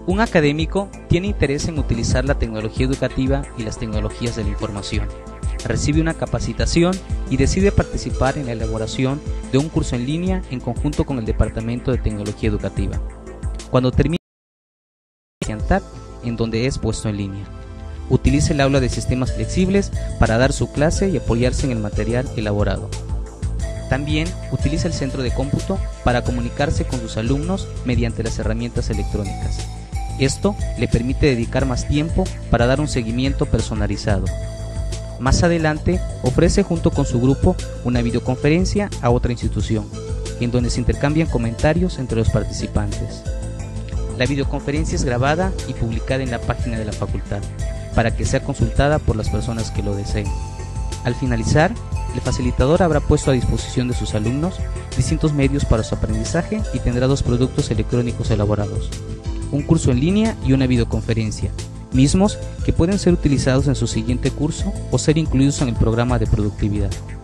Un académico tiene interés en utilizar la tecnología educativa y las tecnologías de la información. Recibe una capacitación y decide participar en la elaboración de un curso en línea en conjunto con el Departamento de Tecnología Educativa. Cuando termina, en donde es puesto en línea. Utiliza el aula de sistemas flexibles para dar su clase y apoyarse en el material elaborado. También utiliza el centro de cómputo para comunicarse con sus alumnos mediante las herramientas electrónicas. Esto le permite dedicar más tiempo para dar un seguimiento personalizado. Más adelante, ofrece junto con su grupo una videoconferencia a otra institución, en donde se intercambian comentarios entre los participantes. La videoconferencia es grabada y publicada en la página de la facultad, para que sea consultada por las personas que lo deseen. Al finalizar, el facilitador habrá puesto a disposición de sus alumnos distintos medios para su aprendizaje y tendrá 2 productos electrónicos elaborados, un curso en línea y una videoconferencia, mismos que pueden ser utilizados en su siguiente curso o ser incluidos en el programa de productividad.